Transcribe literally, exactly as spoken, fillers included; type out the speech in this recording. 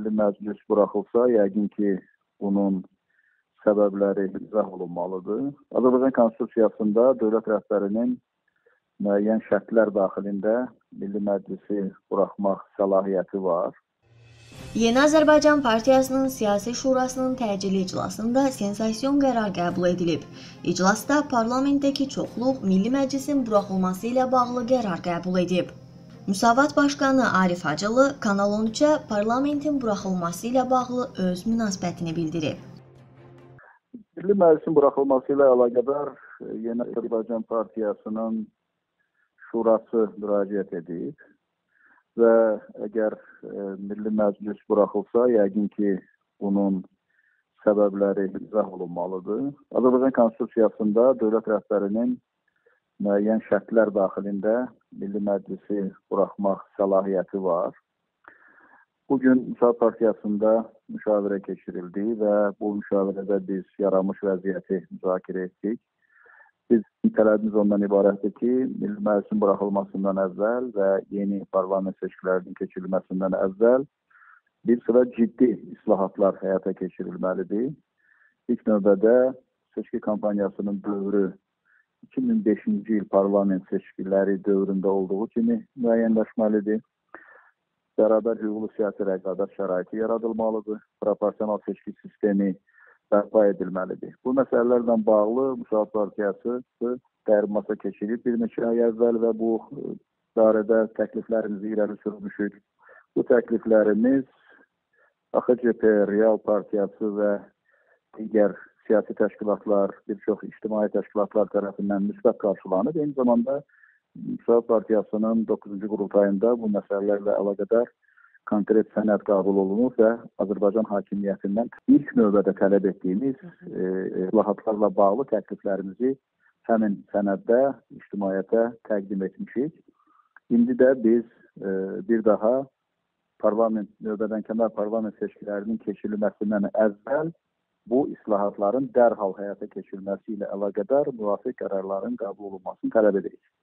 Milli Məclis buraxılsa, yəqin ki, bunun səbəbləri izah olunmalıdır. Azərbaycan Konstitusiyasında dövlət rəhbərinin müəyyən şərtlər daxilində Milli Məclisi buraxmaq səlahiyyəti var. Yeni Azərbaycan Partiyasının Siyasi Şurasının təcili iclasında sensasiyon qərar qəbul edilib. İclasda parlamentdəki çoxluq Milli Məclisin buraxılması ilə bağlı qərar qəbul edib. Müsavat Başqanı Arif Hacılı Kanal on üçə parlamentin buraxılması ilə bağlı öz münasibətini bildirib. Milli Məclisin buraxılması ilə əlaqədar Yeni Azərbaycan Partiyasının Şurası müraciət edib və əgər e, Milli Məclis buraxılsa, yəqin ki, bunun səbəbləri izah olunmalıdır. Azərbaycan Konstitusiyasında dövlət rəhbərinin müəyyən şərtlər daxilində Milli Məclisi buraxmaq səlahiyyəti var. Bugün Müsavat Partiyasında müşavirə keçirildi və bu müşavirədə biz yaranmış vəziyyəti müzakirə etdik. Biz tələbimiz ondan ibarətdir ki, Milli Məclisin buraxılmasından əvvəl və yeni parlament seçkilərinin keçirilməsindən əvvəl bir sıra ciddi islahatlar həyata keçirilməlidir. İlk növbədə seçki kampaniyasının dövrü iki min beşinci il parlament seçkiləri dövründə olduğu kimi müəyyənləşməlidir. Bərabər hüquqlu siyasi rəqabət şəraiti yaradılmalıdır. Proporsional seçki sistemi bərpa edilməlidir. Bu məsələlərlə bağlı Müsavat Partiyası dəyirmasa keçirib bir neçə ay əvvəl və bu barədə təkliflərimizi irəli sürmüşük. Bu təkliflərimiz A X C P, Real Partiyası və digər siyasi təşkilatlar, bir çox ictimai təşkilatlar tərəfindən müsbət qarşılanıb. Eyni zamanda Müsavat Partiyasının doqquzuncu qurultayında bu məsələlərlə əlaqədar konkret sənəd qəbul olunub və Azərbaycan hakimiyyətindən ilk növbədə tələb etdiyimiz islahatlarla bağlı təkliflərimizi həmin sənəddə ictimaiyyətə təqdim etmişik. İndi də biz e, bir daha parlament, növbədənkənar parlament seçkilərinin keçirilməsindən əvvəl bu islahatların dərhal həyata keçirilməsi ilə əlaqədar müvafiq qərarların qəbul olunmasını tələb edirik.